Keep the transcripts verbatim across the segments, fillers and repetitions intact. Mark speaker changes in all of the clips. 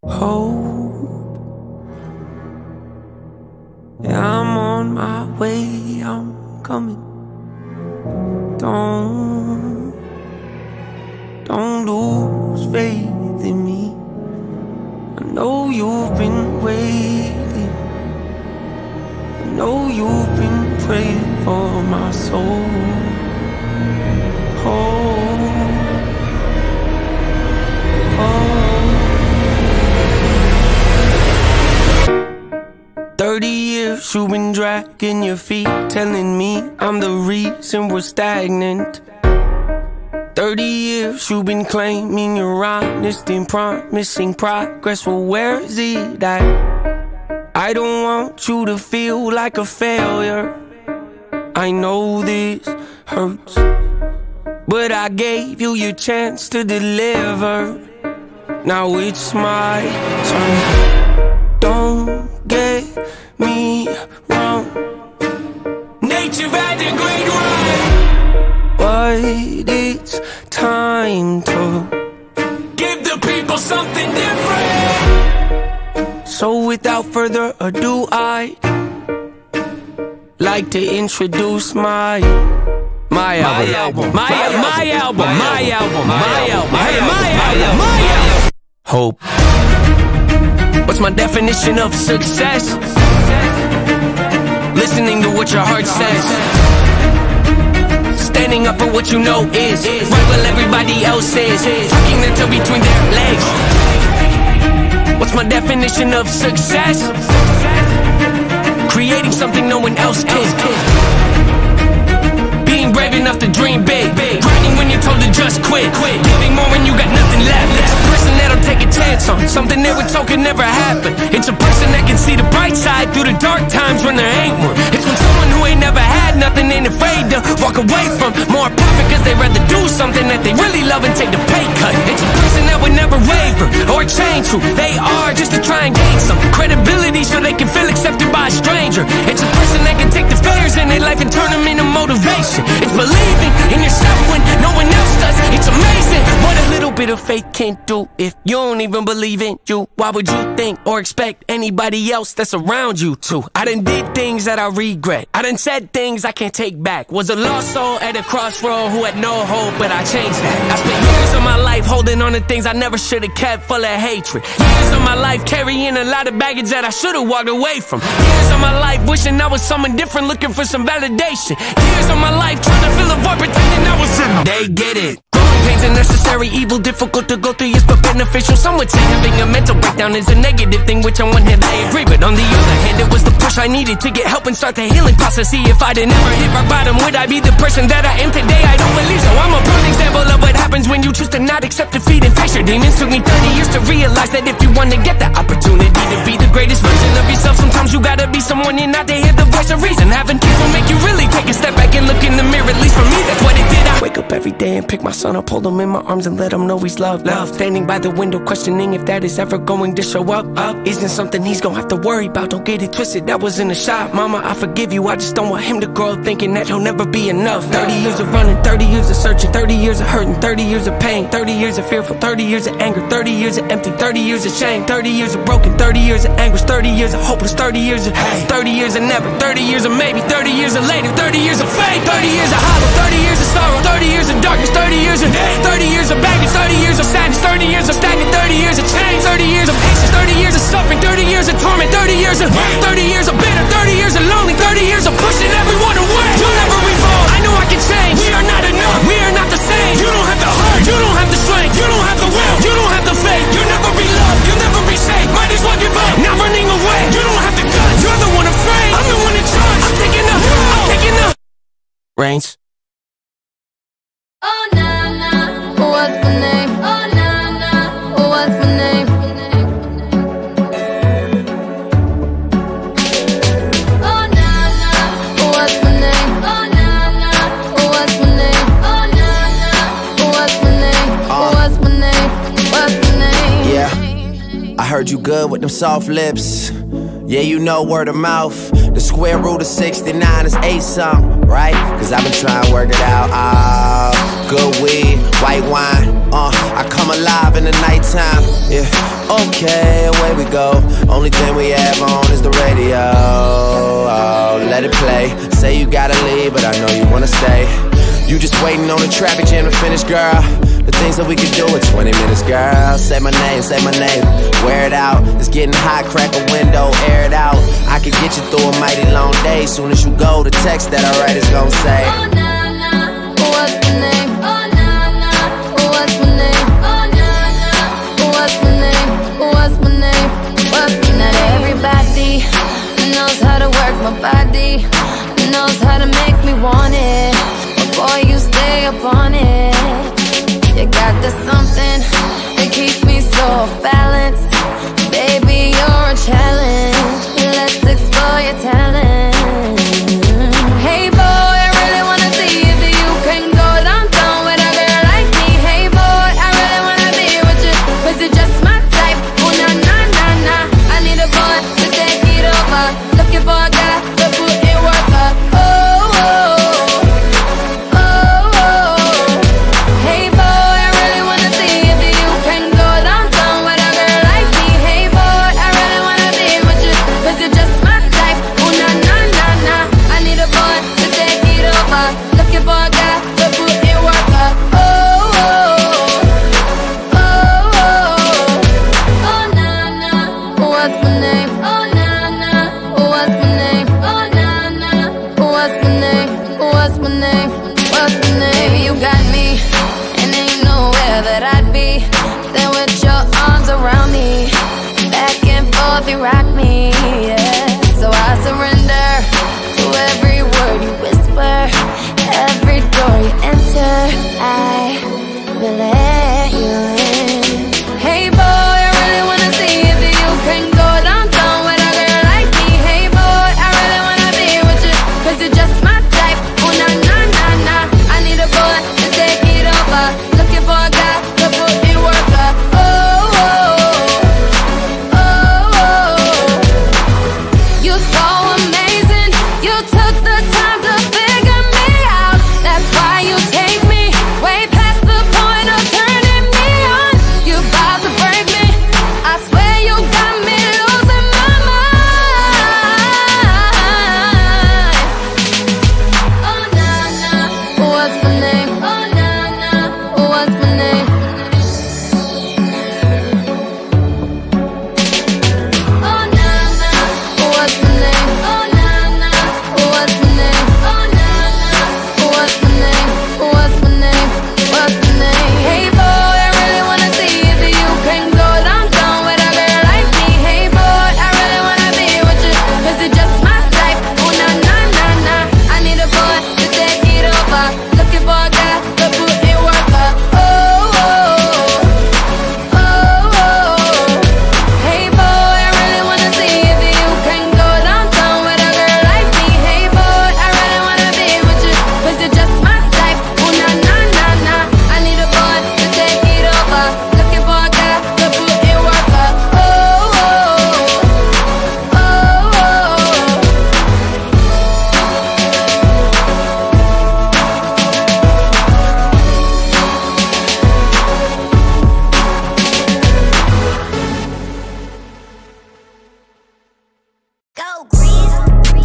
Speaker 1: hope. Yeah, I'm on my way, I'm coming. Don't, don't lose faith in me. I know you've been waiting. I know you've been praying for my soul. Oh, oh. Thirty years you've been dragging your feet, telling me I'm the reason we're stagnant. Thirty years you've been claiming you're honest and promising progress. Well, where is it at? I don't want you to feel like a failure. I know this hurts, but I gave you your chance to deliver. Now it's my turn. Don't get me wrong, nature had a great run, but it's time to give the people something different. So without further ado, I'd like to introduce my My album, my album, my album, my album, my album, my album, my album. Hope. What's my definition of success? Listening to what your heart says, standing up for what you know is right while everybody else is tucking their tail between their legs. What's my definition of success? Creating something no one else can. Being brave enough to dream big, grinding when you're told to just quit, giving more when you got nothing left. It's a person that'll take a chance on something they were told could never happen. It's a person that can see the bright side through the dark times when there ain't one. It's when someone who ain't never had nothing ain't afraid to walk away from more profit, cause they'd rather do something that they really love and take the pay cut. It's a person that would never waver or change who they are just to try and gain some credibility so they can feel accepted by a stranger. It's a person that can take the failures in their life and turn them into motivation. It's believing in yourself when no one else does. It's amazing what a little bit of faith can do. If you don't even believe in you, why would you think or expect anybody else that's around you to? I done did things that I regret. I done said things I can't take back. Was a lost soul at a crossroad who had no hope, but I changed that. I spent years of my life holding on to things I never should have kept, full of hatred. Years of my life carrying a lot of baggage that I should have walked away from. Years of my life wishing I was someone different, looking for some validation. Years of my life trying to fill a void, pretending I was in. They get it. Growing pains are necessary, evil, difficult to go through, yes, but beneficial. Some would say having a mental breakdown is a negative thing, which on one hand I agree, but on the other hand it was the push I needed to get help and start the healing process. See, if I'd never hit rock bottom, would I be the person that I am today? I don't believe so. I'm a prime example of what happens when you choose to not accept defeat and face your demons. Took me thirty years to realize that if you want to get the opportunity to be the greatest version of yourself, sometimes you gotta be someone you're not to hear the voice of reason. Having kids will make you really take a step back and look in the mirror. At least for me, that's what it did. I wake up every day and pick my son up, hold him in my arms and let him know he's loved. Love. Standing by the window questioning if that is ever going to show up. Up isn't something he's gonna have to worry about. Don't get it twisted, that was in the shop. Mama, I forgive you, I just don't want him to grow up thinking that he'll never be enough. Thirty years of running, thirty years of searching, thirty years of hurting, thirty years of pain, thirty years of fearful, thirty years of anger, thirty years of empty, thirty years of shame, thirty years of broken, thirty years of anguish, thirty years of hopeless, thirty years of hate, thirty years of never, thirty years of maybe, thirty years of later, thirty years of fate, thirty years of hollow, thirty years of sorrow, thirty years of darkness, thirty years of day, thirty years of baggage, thirty years of sadness, thirty years of stagnant, thirty years of change, thirty years of patience, thirty years of suffering, thirty years of torment, thirty years of pain, thirty years of bitter, thirty years of lonely, thirty years of pushing everyone away. You'll never evolve, I know I can change. We are not enough, we are not the same. You don't have the heart, you don't have the strength, you don't have the will, you don't have the faith. You'll never be loved, you'll never be safe. Might as well give up, not running away. You don't have the guts, you're the one afraid. I'm the one in charge, I'm taking the, I'm taking the reins.
Speaker 2: Oh na na, what's my name? Oh na na, what's my name? Oh na na, what's my name? Oh na na, what's my name? Oh na na, what's my name? What's my name? What's my name?
Speaker 3: Yeah, I heard you good with them soft lips. Yeah, you know word of mouth. The square root of sixty-nine is eight something, right? Cause I've been trying to work it out. Ah, good weed, white wine. Uh, I come alive in the nighttime. Yeah, okay, away we go. Only thing we have on is the radio. Oh, let it play. Say you gotta leave, but I know you wanna stay. You just waiting on the traffic jam to finish, girl. The things that we could do in twenty minutes, girl. Say my name, say my name. Wear it out. It's getting hot, crack a window, air it out. I could get you through a mighty long day. Soon as you go, the text that I write is gon' say,
Speaker 2: oh na na, what's my name? Oh na na, what's my name? Oh na na, what's my name? What's my name? What's my name? Not everybody knows how to work my body, knows how to make me want it. But boy, you stay up on it. You got the something that keeps me so off balance. Baby, you're a challenge. Let's explore your talent. Hey boy, I really wanna see if you can go downtown with a girl like me. Hey boy, I really wanna be with you, cause you're just my type. Oh na na na na, I need a boy to take it over. Looking for a guy to put in work up. Oh, oh, oh, oh. Hey boy, I really wanna see if you can go downtown with a girl like me. Hey boy, I really wanna be with you, cause you're just my type. Oh na na na na, I need a boy to take it over. Looking for a guy to put in work up. Oh, oh, oh, oh. Oh na na, what's my name? Oh na na, what's my name? Oh na na, what's my name? What's my name? What's my name? You got me, and ain't nowhere that I'd be than with your arms around me. Back and forth you rock me, yeah. So I surrender to every word you whisper, every door you enter. I will let you in. Hey boy, I really wanna see if you can go downtown with a girl like me. Hey boy, I really wanna be with you, cause you're just my type. Oh na na na na, I need a boy to take it over. Looking for a guy to put in work up. Oh, oh, oh, oh. You so amazing, you took the time to figure me out. That's why you take me way past the point of turning me on. You about to break me, I swear you got me losing my mind. Oh na na, what's my name? Oh na na, what's my name? Oh na na, what's my name? Oh na na, what's my name? Oh na na, what's my name? What's my name? What's my name? Hey boy, I really wanna see if you can go downtown with a girl like me. Hey boy, I really wanna be with you, cause you're just my type. Oh na na na na, I need a boy to take it over. Looking for a guy to put in work up. Oh, oh, oh, oh. Hey boy, I really wanna see if you can go downtown with a girl like me. Hey boy, I really wanna be with you, cause you're just my type. Oh na na na na, I need a boy to take it over. Looking for a guy to put in work up. Oh, oh, oh, oh.
Speaker 4: Go, Grease.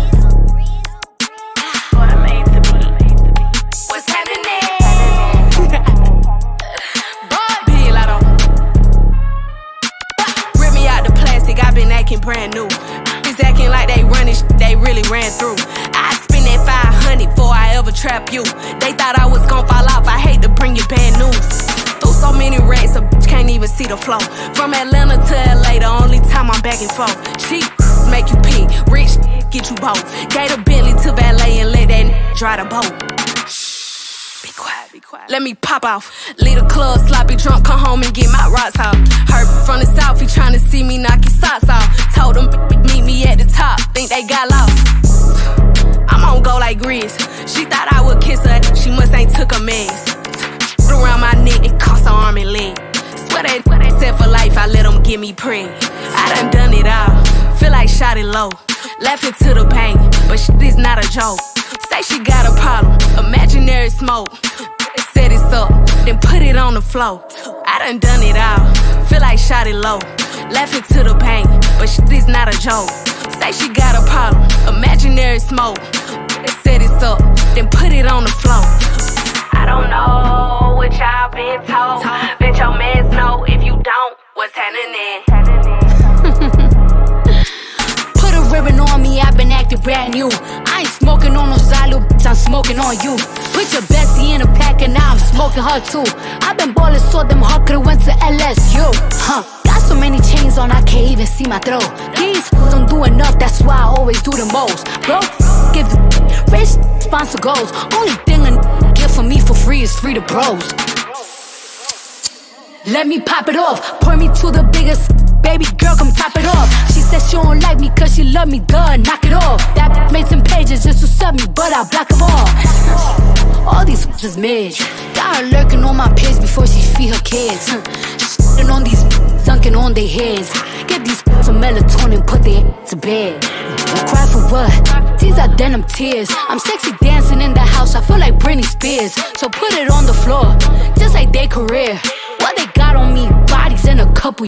Speaker 4: What I made to be. What's happening?
Speaker 1: Be Lotto. Rip me out the plastic, I been acting brand new. Bitches acting like they running shit they really ran through. I spend that five hundred before I ever trap you. They thought I was gon' fall off, I hate to bring you bad news. Through so many racks, a bitch can't even see the flow. From Atlanta to L A, the only time I'm back and forth. Cheap make you pee, rich get you both. Gave a Bentley to valet and let that n dry the boat. Be quiet, be quiet. Let me pop off. Leave the club, sloppy drunk, come home and get my rocks off. Heard from the south, he tryna see me knock his socks off. Told them meet me at the top, think they got lost. I'm on go like Grizz. She thought I would kiss her, she must ain't took a mess. Around my neck, it cost her arm and leg. Swear they set for life, I let them give me prey. I done done it all.
Speaker 5: feel like shot it low. Laughing to the pain, but shit is not a joke. Say she got a problem, imaginary smoke. Set it up, then put it on the floor. I done done it all, feel like shot it low. Laughing to the pain, but shit is not a joke. Say she got a problem, imaginary smoke. Set it up, then put it on the floor. I don't know what y'all been told. Bet your mans know if you don't, what's happening?
Speaker 6: Put a ribbon on me, I've been acting brand new. I ain't smoking on no Zylo, bitch, I'm smoking on you. Put your bestie in a pack and now I'm smoking her too. I've been ballin' so them hard could've went to L S U. Huh, got so many chains on I can't even see my throat. These don't do enough, that's why I always do the most. Bro, give the rich sponsor goals. Only thing a get for me for free is free to bros. Let me pop it off, point me to the biggest. Baby girl, come top it off. She said she don't like me cause she love me, duh, knock it off. That made some pages just to sub me, but I block them all. All these is mid. Got her lurking on my page before she feed her kids. Shitting on these dunking on their heads. Get these some melatonin, put their to bed. Cry for what? These are denim tears. I'm sexy dancing in the house, I feel like Britney Spears. So put it on the floor, just like their career. What they got on me, bodies in a couple